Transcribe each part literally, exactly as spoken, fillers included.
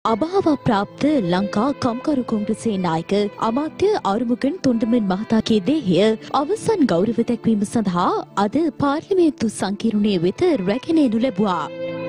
අභාව ප්‍රාප්ත ලංකා කම්කරු කොංග්‍රසයේ නායක අමාත්‍ය ආරුමුගන් තොණ්ඩමන් මහතාගේ දේහය අවසන් ගෞරව දැක්වීම සඳහා අද පාර්ලිමේන්තු සංකීර්ණයේ වෙත රැගෙන එනු ලැබුවා.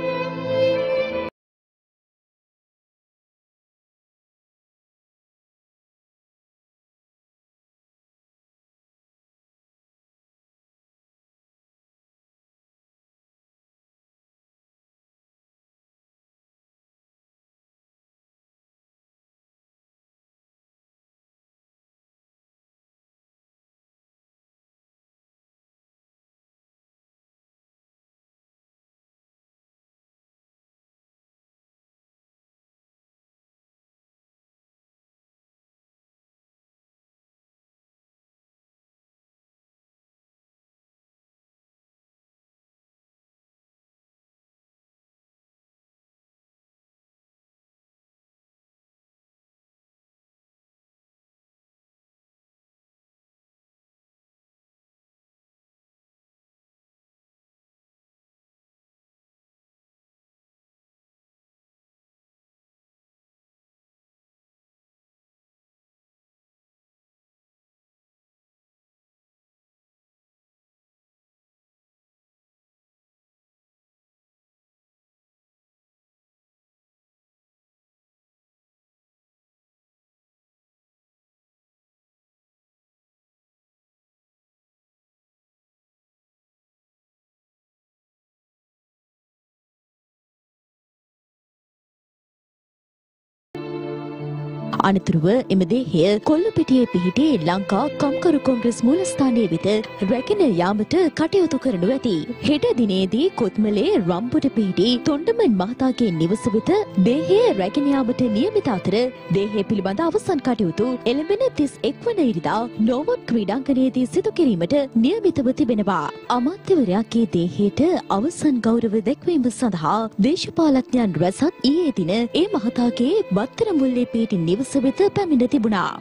අනතුරුව එම දේහය කොල්ලපිටියේ පිහිටි ලංකා කම්කරු කොංග්‍රස් මූලස්ථානයේ වෙත රැගෙන යාමට කටයුතු කරනු ඇති. හෙට දිනේදී කොත්මලේ රම්පොට පිහිටි තොණ්ඩමන් මහතාගේ නිවස වෙත දේහය රැගෙන යාමට නියමිත අතර දේහය පිළිබඳ අවසන් කටයුතු එළඹෙන තිස් එක් වන ඉරිදා නෝවොට් ක්‍රීඩාංගණයේදී සිදු කිරීමට නියමිතව තිබෙනවා. අමාත්‍යවරයාගේ දේහයට අවසන් ගෞරව දැක්වීම සඳහා දේශපාලඥයන් රැසක් ඊයේ දින ඒ මහතාගේ බත්තර මුල්ලේ පිහිටි නිවස වෙත පැමිණ තිබුණා.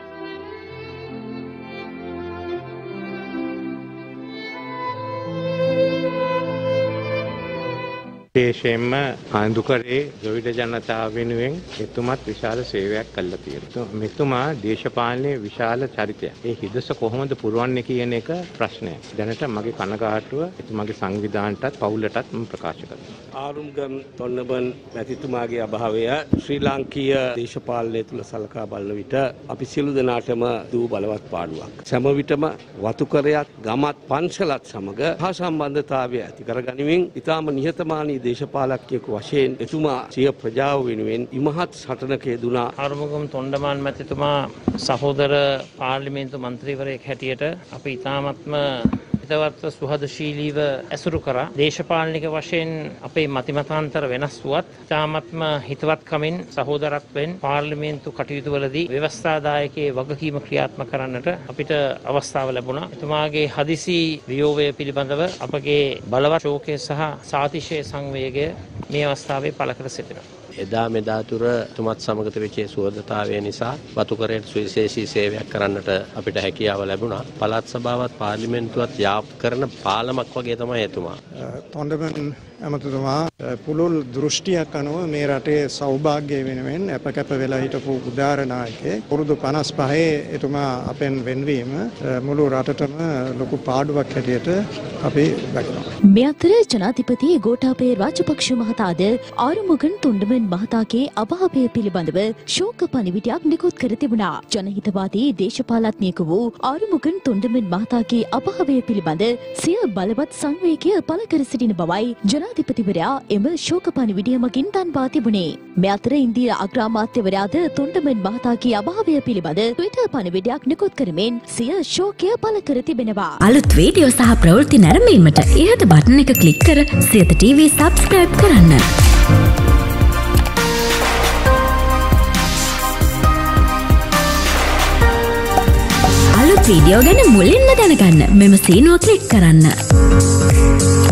විශේෂයෙන්ම ආණ්ඩුකරේ ද්‍රවිඩ ජනතාව වෙනුවෙන් එතුමත් විශාල සේවයක් කළා තියෙනවා. මෙතුමා දේශපාලනයේ විශාල චරිතයක්. ඒ හිදස කොහොමද පුරවන්නේ කියන එක ප්‍රශ්නයක්. දැනට මගේ කනගාටුව එතුමාගේ සංවිධානයටත් පවුලටත් මම ප්‍රකාශ කරනවා. ආරුම්ගම් තොණ්ඩමන් මැතිතුමාගේ අභාවය ශ්‍රී ලාංකීය දේශපාලනය තුළ සලකා බලන විට අපි සියලු දෙනාටම දූ බලවත් පාඩුවක්. සෑම විටම වතුකරයක්, ගමත්, පන්සලත් සමග හා සම්බන්ධතාවය ඇති කරගනිමින් ඉතාම නිහතමානී දේශපාලකයෙකු වශයෙන් එතුමා සිය ප්‍රජාව වෙනුවෙන් ඉමහත් සටනක යෙදුණා. ආරුමුගම් තොණ්ඩමන් මැතිතුමා සහෝදර පාර්ලිමේන්තු මන්ත්‍රීවරයෙක් හැටියට අපි ඉතාමත්ම හිතවත්ව සුහදශීලීව ඇසුරු කරා. දේශපාලනික වශයෙන් අපේ මතිමතාන්තර වෙනස් වුවත් ඉතාමත්ම හිතවත්කමින් සහෝදරත්වයෙන් පාර්ලිමේන්තු කටයුතුවලදී ව්‍යවස්ථාදායකයේ වගකීම ක්‍රියාත්මක කරන්නට අපිට අවස්ථාව ලැබුණා. එතුමාගේ හදිසි වියෝවය පිළිබඳව අපගේ බලවත් ශෝකය සහ සාතිශය සංවේගය මේ අවස්ථාවේ පළ කර සිටිනවා. එදා මෙදා තුර තුමත් සමග තිබිච්ච සුහදතාවය නිසා වතුකරයට සුවිශේෂී සේවයක් කරන්නට අපිට හැකියාව ලැබුණා. පළාත් සභාවත් පාර්ලිමේන්තුවත් යාප් කරන පාලමක් වගේ තමයි එතුමා. තොණ්ඩමන් ඇමතිතුමා පුළුල් දෘෂ්ටියක් අනුව මේ රටේ සෞභාග්‍ය වෙනුවෙන් අපකැප වෙලා හිටපු උදාර නායකයෙක්. පුරුදු පනස් පහේ එතුමා අපෙන් වෙන්වීම මුළු රටටම ලොකු පාඩුවක් හැටියට අපි දකිනවා. මේ අතර ජනාධිපති ගෝඨාභය රාජපක්ෂ මහතාද ආරුමුගන් තොණ්ඩමන් මහතාගේ අභාවය පිළිබඳව ශෝක පණිවිඩයක් නිකුත් කර තිබුණා. ජනහිතවාදී දේශපාලඥයෙකු වූ ආරුමුගන් තොණ්ඩමන් මහතාගේ අභාවය පිළිබඳ සිය බලවත් සංවේගය පළ කර සිටින බවයි ජනාධිපතිවරයා එම ශෝක පණිවිඩය මගින් දන්වා තිබුණේ. මේ අතර ඉන්දියා අග්‍රාමාත්‍යවරයාද තොණ්ඩමන් මහතාගේ අභාවය පිළිබඳ ට්විටර් පණිවිඩයක් නිකුත් කරමින් සිය ශෝකය පළ කර තිබෙනවා. අලුත් වීඩියෝ සහ ප්‍රවෘත්ති නැරඹීමට ඉහත බටන් එක ක්ලික් කර සියත ටීවී සබ්ස්ක්‍රයිබ් කරන්න. අලුත් වීඩියෝ ගැන මුලින්ම දැනගන්න මෙම සීනුව ක්ලික් කරන්න.